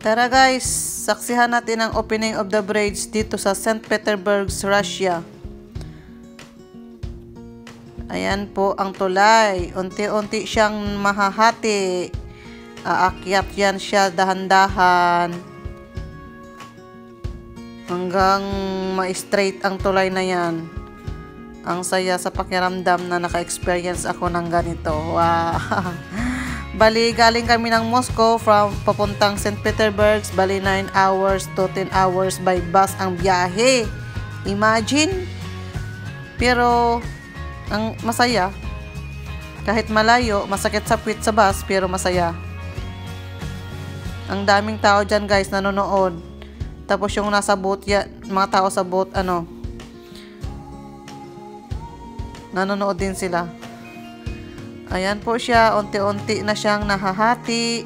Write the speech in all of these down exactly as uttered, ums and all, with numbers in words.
Tara guys, saksihan natin ang opening of the bridge dito sa Saint Petersburg, Russia. Ayan po ang tulay. Unti-unti siyang mahahati. Aakyat yan siya dahan-dahan. Hanggang ma-straight ang tulay na yan. Ang saya sa pakiramdam na naka-experience ako ng ganito. Wow! Bali, galing kami ng Moscow from papuntang Saint Petersburg. Bali, nine hours to ten hours by bus ang biyahe. Imagine! Pero, ang masaya. Kahit malayo, masakit sa puwit sa bus, pero masaya. Ang daming tao dyan guys, nanonood. Tapos yung nasa boat, ya, mga tao sa boat, ano, nanonood din sila. Ayan po siya, unti-unti na siyang nahahati.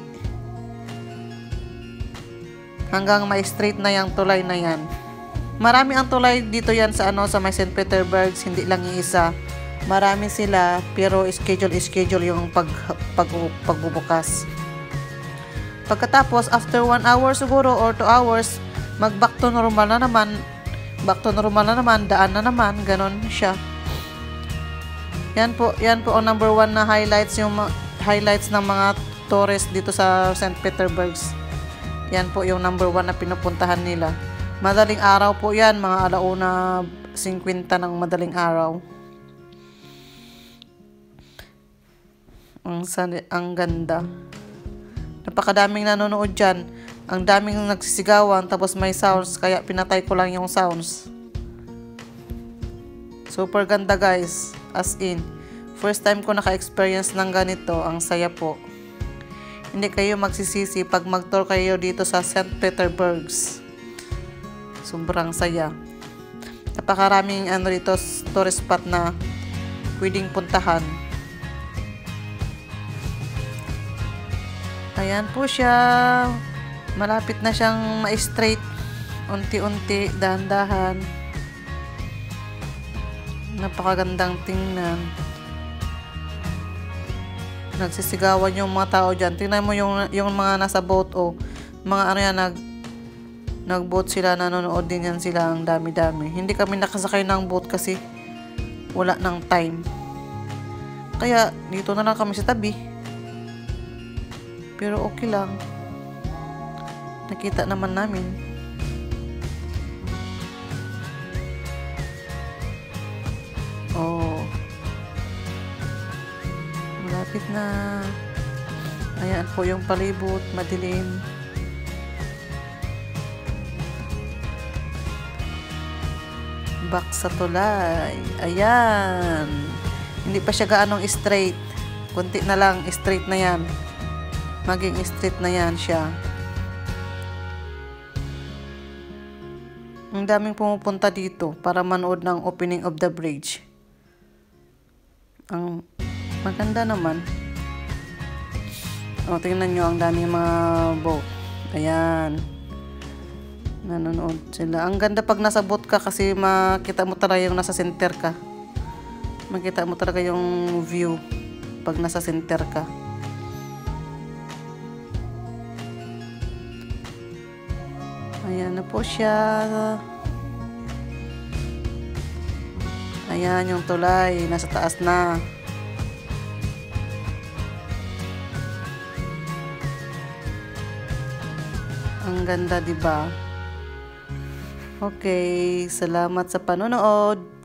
Hanggang ma-straight na yung tulay na yan. Marami ang tulay dito yan sa ano sa may Saint Petersburg, hindi lang iisa. Marami sila, pero schedule-schedule yung pag, pag, pagbubukas. Pagkatapos, after one hour siguro or two hours, mag-back to normal na naman. Back to normal na naman, daan na naman, ganon siya. Yan po, yan po ang number one na highlights, yung highlights ng mga tourists dito sa Saint Petersburg. Yan po yung number one na pinupuntahan nila. Madaling araw po yan, mga alauna fifty ng madaling araw. Ang, ang ganda. Napakadaming nanonood dyan. Ang daming nagsisigawan, tapos may sounds, kaya pinatay ko lang yung sounds. Super ganda guys. As in, first time ko naka-experience ng ganito, ang saya po. Hindi kayo magsisisi pag mag-tour kayo dito sa Saint Petersburg. Sobrang saya. Napakaraming ano dito, tourist spot na pwedeng puntahan. Ayan po siya. Malapit na siyang ma-straight. Unti-unti, dahan-dahan. Napakagandang tingnan. Nagsisigawan yung mga tao dyan. Tingnan mo yung, yung mga nasa boat o. Oh. Mga ano yan, nag, nag-boat sila, nanonood din yan sila. Ang dami-dami. Hindi kami nakasakay ng boat kasi wala ng time. Kaya dito na lang kami sa tabi. Pero okay lang. Nakita naman namin. Oh. Malapit na. Ayan po yung palibot, madilim. Back sa tulay. Ayan. Hindi pa siya gaanong straight. Kunti na lang, straight na yan. Maging straight na yan siya. Ang daming pumupunta dito para manood ng opening of the bridge. Ang maganda naman. O, tingnan nyo, ang daming mga boat. Ayan. Nanonood sila. Ang ganda pag nasa boat ka kasi makita mo talaga yung nasa center ka. Makita mo talaga yung view pag nasa center ka. Ayan na po siya. Ayan yung tulay. Nasa taas na. Ang ganda, diba? Okay. Salamat sa panonood.